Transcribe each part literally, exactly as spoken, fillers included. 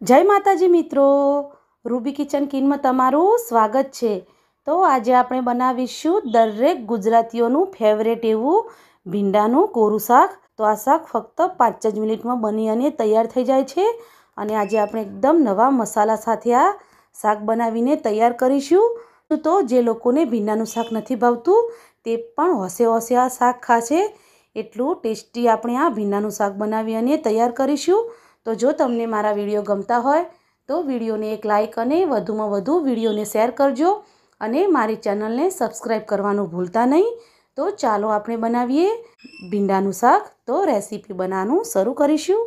જય માતાજી મિત્રો, રૂબી કિચન કિનમાં તમારું સ્વાગત છે। તો આજે આપણે બનાવીશું દરેક ગુજરાતીઓનું ફેવરેટ એવું ભીંડાનું કોરું શાક। તો આ શાક ફક્ત પાંચ જ મિનિટમાં બની અને તૈયાર થઈ જાય છે અને આજે આપણે એકદમ નવા મસાલા સાથે આ શાક બનાવીને તૈયાર કરીશું। તો જે લોકોને ભીંડાનું શાક નથી ભાવતું તે પણ હોશે હોશે આ શાક ખાશે, એટલું ટેસ્ટી આપણે આ ભીંડાનું શાક બનાવી અને તૈયાર કરીશું। તો જો તમને મારા વિડીયો ગમતા હોય તો વિડીયોને એક લાઇક અને વધુમાં વધુ વિડીયોને શેર કરજો અને મારી ચેનલને સબસ્ક્રાઈબ કરવાનું ભૂલતા નહીં। તો ચાલો આપણે બનાવીએ ભીંડાનું શાક। તો રેસીપી બનાવવાનું શરૂ કરીશું।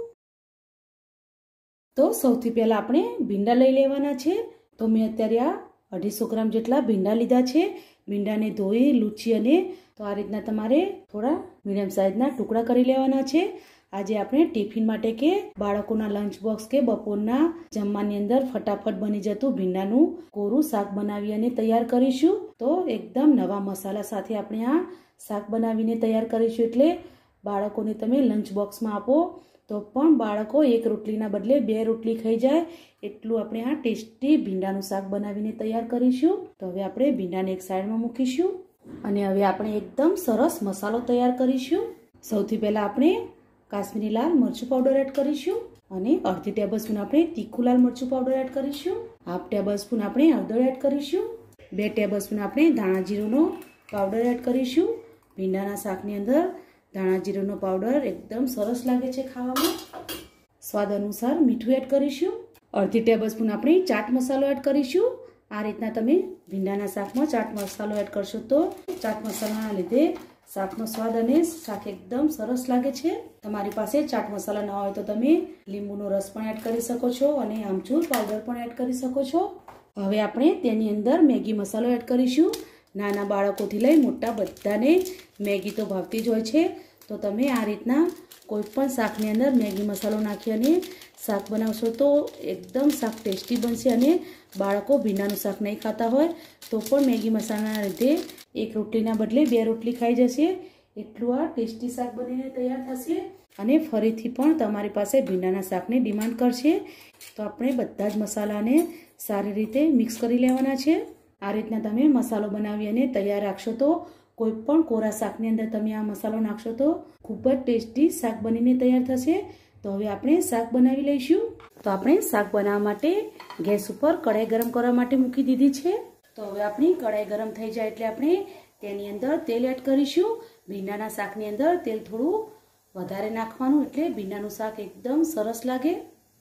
તો સૌથી પહેલાં આપણે ભીંડા લઈ લેવાના છે। તો મેં અત્યારે આ અઢીસો ગ્રામ જેટલા ભીંડા લીધા છે। ભીંડાને ધોઈ લૂછી અને તો આ રીતના તમારે થોડા મીડિયમ સાઇઝના ટુકડા કરી લેવાના છે। આજે આપણે ટિફિન માટે કે બાળકોના લંચ બોક્સ કે બપોરના જમવાની અંદર ફટાફટ બની જતું ભીંડાનું કોરું શાક બનાવી અને તૈયાર કરીશું। તો એકદમ નવા મસાલા સાથે આપણે આ શાક બનાવીને તૈયાર કરીશું, એટલે બાળકોને તમે લંચ બોક્સમાં આપો તો પણ બાળકો એક રોટલીના બદલે બે રોટલી ખાઈ જાય એટલું આપણે આ ટેસ્ટી ભીંડાનું શાક બનાવીને તૈયાર કરીશું। તો હવે આપણે ભીંડાને એક સાઈડમાં મૂકીશું અને હવે આપણે એકદમ સરસ મસાલો તૈયાર કરીશું। સૌથી પહેલાં આપણે કાશ્મીરી લાલ મરચું પાવડર એડ કરીશું અને અડધી ટેબલ સ્પૂન આપણે તીખું લાલ મરચું પાવડર એડ કરીશું। હાફ ટેબલ સ્પૂન આપણે હળદર એડ કરીશું। બે ટેબલ સ્પૂન આપણે ધાણા જીરુંનો પાવડર એડ કરીશું। ભીંડાના શાકની અંદર ધાણા જીરુંનો પાવડર એકદમ સરસ લાગે છે ખાવામાં। સ્વાદ અનુસાર મીઠું એડ કરીશું। અડધી ટેબલ સ્પૂન આપણે ચાટ મસાલો એડ કરીશું। આ રીતના તમે ભીંડાના શાકમાં ચાટ મસાલો એડ કરશો તો ચાટ મસાલાના લીધે શાકનો સ્વાદ અને શાક એકદમ સરસ લાગે છે। તમારી પાસે ચાટ મસાલા ન હોય તો તમે લીંબુનો રસ પણ એડ કરી શકો છો અને આમચૂર પાવડર પણ એડ કરી શકો છો। હવે આપણે તેની અંદર મેગી મસાલો એડ કરીશું। નાના બાળકોથી લઈ મોટા બધાને મેગી તો ભાવતી જ હોય છે, તો તમે આ રીતના કોઈ પણ શાકની અંદર મેગી મસાલો નાખી અને શાક બનાવશો તો એકદમ શાક ટેસ્ટી બનશે અને બાળકો ભીંડાનું શાક નહીં ખાતા હોય તો પણ મેગી મસાલાના લીધે એક રોટલીના બદલે બે રોટલી ખાઈ જશે એટલું આ ટેસ્ટી શાક બનીને તૈયાર થશે અને ફરીથી પણ તમારી પાસે ભીંડાના શાકની ડિમાન્ડ કરશે। તો આપણે બધા જ મસાલાને સારી રીતે મિક્સ કરી લેવાના છે। આ રીતના તમે મસાલો બનાવી અને તૈયાર રાખશો તો કોઈ પણ કોરા શાકની અંદર તમે આ મસાલો નાખશો તો ખૂબ જ ટેસ્ટી શાક બનીને તૈયાર થશે। તો હવે આપણે શાક બનાવી લઈશું। તો આપણે શાક બનાવવા માટે ગેસ ઉપર કઢાઈ ગરમ કરવા માટે મૂકી દીધી છે। તો હવે આપણી કઢાઈ ગરમ થઈ જાય એટલે આપણે તેની અંદર તેલ એડ કરીશું। ભીંડાના શાકની અંદર તેલ થોડું વધારે નાખવાનું એટલે ભીંડાનું શાક એકદમ સરસ લાગે।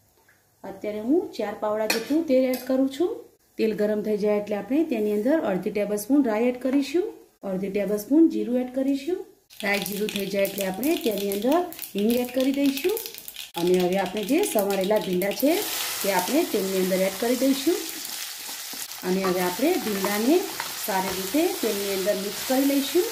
અત્યારે હું ચાર પાવડા જેટલું તેલ એડ કરું છું। તેલ ગરમ થઈ જાય એટલે આપણે તેની અંદર અડધી ટેબલ સ્પૂન રાઈ એડ કરીશું। અડધી ટેબલ સ્પૂન જીરું એડ કરીશું। રાઈ જીરું થઈ જાય એટલે આપણે તેની અંદર હિંગ એડ કરી દઈશું અને હવે આપણે જે સમારેલા ભીંડા છે તે આપણે તેલની અંદર એડ કરી દઈશું અને હવે આપણે ભીંડાને સારી રીતે તેલની અંદર મિક્સ કરી લઈશું।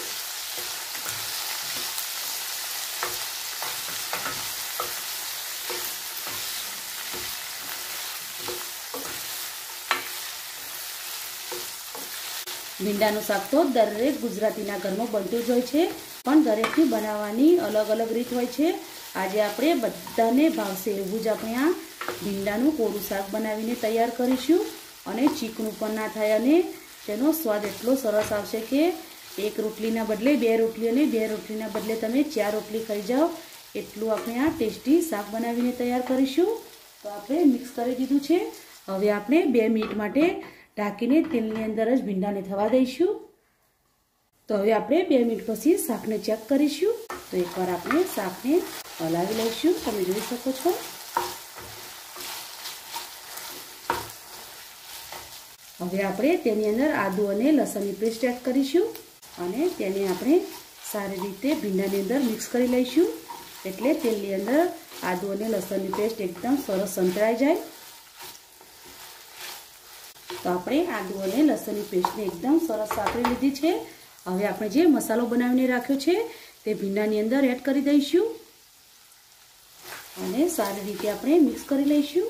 ભીંડાનું શાક તો દરેક ગુજરાતીના ઘરમાં બનતું જ હોય છે, પણ દરેકની બનાવવાની અલગ અલગ રીત હોય છે। આજે આપણે બધાને ભાવશે એવું જ આપણે આ ભીંડાનું કોરું શાક બનાવીને તૈયાર કરીશું અને ચીકણું પણ ના થાય અને તેનો સ્વાદ એટલો સરસ આવશે કે એક રોટલીના બદલે બે રોટલી અને બે રોટલીના બદલે તમે ચાર રોટલી ખાઈ જાઓ એટલું આપણે આ ટેસ્ટી શાક બનાવીને તૈયાર કરીશું। તો આપણે મિક્સ કરી દીધું છે। હવે આપણે બે મિનિટ માટે ઢાંકીને તેલની અંદર જ ભીંડાને થવા દઈશું। તો હવે આપણે બે મિનિટ પછી શાકને ચેક કરીશું। તો એકવાર આપણે શાકને હલાવી લઈશું, તમે જોઈ શકો છો। હવે આપણે તેની અંદર આદુ અને લસણની પેસ્ટ એડ કરીશું અને તેને આપણે સારી રીતે ભીંડાની અંદર મિક્સ કરી લઈશું એટલે તેલની અંદર આદુ અને લસણની પેસ્ટ એકદમ સરસ સંતળાઈ જાય। તો આપણે આદુ અને લસણની પેસ્ટને એકદમ સરસ સાતળી લીધી છે। હવે આપણે જે મસાલો બનાવીને રાખ્યો છે તે ભીંડાની અંદર એડ કરી દઈશું અને સારી રીતે આપણે મિક્સ કરી લઈશું।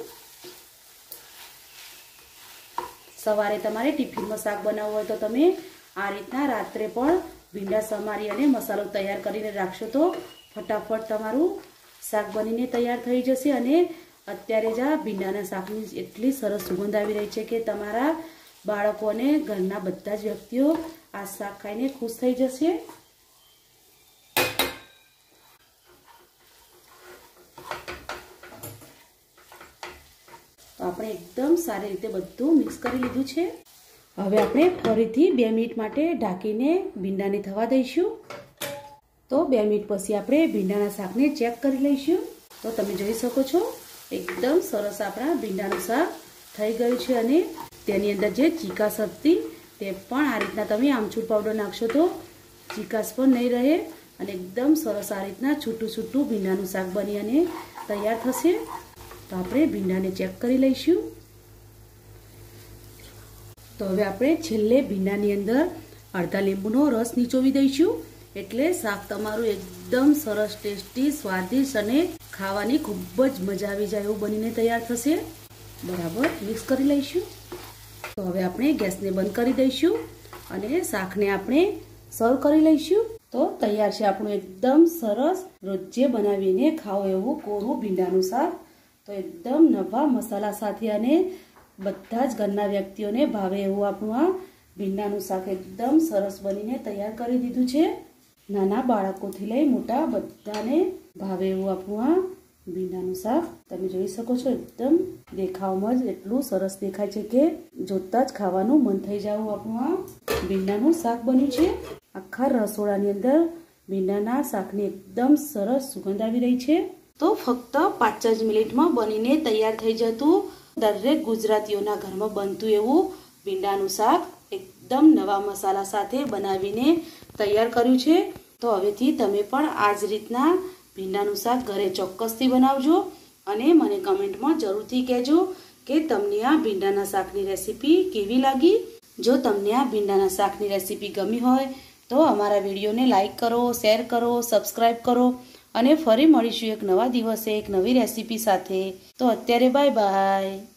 સવારે તમારે ટિફિનમાં શાક બનાવવું હોય તો તમે આ રીતના રાત્રે પણ ભીંડા સમારી અને મસાલો તૈયાર કરીને રાખશો તો ફટાફટ તમારું શાક બનીને તૈયાર થઈ જશે અને અત્યારે જ આ ભીંડાના શાકની એટલી સરસ સુગંધ આવી રહી છે કે તમારા બાળકો અને ઘરના બધા જ વ્યક્તિઓ આ શાક ખાઈને ખુશ થઈ જશે। તો આપણે એકદમ સારી રીતે બધું મિક્સ કરી લીધું છે। હવે આપણે ફરીથી બે મિનિટ માટે ઢાંકીને ભીંડાને થવા દઈશું। તો બે મિનિટ પછી આપણે ભીંડાના શાકને ચેક કરી લઈશું। તો તમે જોઈ શકો છો એકદમ સરસ આપણા ભીંડાનું શાક થઈ ગયું છે અને તેની અંદર જે ચીકાશ હતી તે પણ આ રીતના તમે આમચૂર પાવડર નાખશો તો ચીકાશ પણ નહીં રહે અને એકદમ સરસ આ રીતના છૂટું છૂટું ભીંડાનું શાક બની અને તૈયાર થશે। તો આપણે ભીંડાને ચેક કરી લઈશું। તો હવે આપણે છેલ્લે ભીંડાની અંદર અડધા લીંબુનો રસ નીચોવી દઈશું એટલે શાક તમારું એકદમ સરસ ટેસ્ટી સ્વાદિષ્ટ અને ખાવાની ખૂબ જ મજા આવી જાય એવું બનીને તૈયાર થશે। બરાબર મિક્સ કરી લઈશું। તો હવે આપણે ગેસને બંધ કરી દઈશું અને શાકને આપણે સર્વ કરી લઈશું। તો તૈયાર છે આપણું એકદમ સરસ રોજે બનાવીને ખાઓ એવું કોરું ભીંડાનું શાક। તો એકદમ નવા મસાલા સાથે અને બધા જ ઘરના વ્યક્તિઓને ભાવે એવું આપણું આ ભીંડાનું શાક એકદમ સરસ બનીને તૈયાર કરી દીધું છે। નાના બાળકોથી લઈ મોટા બધાને ભાવે એવું આપણું આ ભીંડાનું શાક તમે જોઈ શકો છો એકદમ દેખાવમાં જ એટલું સરસ દેખાય છે કે જોતા જ ખાવાનું મન થઈ જવું આપણું આ ભીંડાનું શાક બન્યું છે। આખા રસોડાની અંદર ભીંડાના શાકની એકદમ સરસ સુગંધ આવી રહી છે। તો ફક્ત પાંચ જ મિનિટમાં બનીને તૈયાર થઈ જતું દરેક ગુજરાતીઓના ઘરમાં બનતું એવું ભીંડાનું શાક એકદમ નવા મસાલા સાથે બનાવીને તૈયાર કર્યું છે। તો હવેથી તમે પણ આ જ રીતના ભીંડાનું શાક ઘરે ચોક્કસથી બનાવજો અને મને કમેન્ટમાં જરૂરથી કહેજો કે તમને આ ભીંડાના શાકની રેસીપી કેવી લાગી। જો તમને આ ભીંડાના શાકની રેસીપી ગમી હોય તો અમારા વિડીયોને લાઈક કરો, શેર કરો, સબસ્ક્રાઈબ કરો અને ફરી મળીશું એક નવા દિવસે એક નવી રેસીપી સાથે। તો અત્યારે બાય બાય।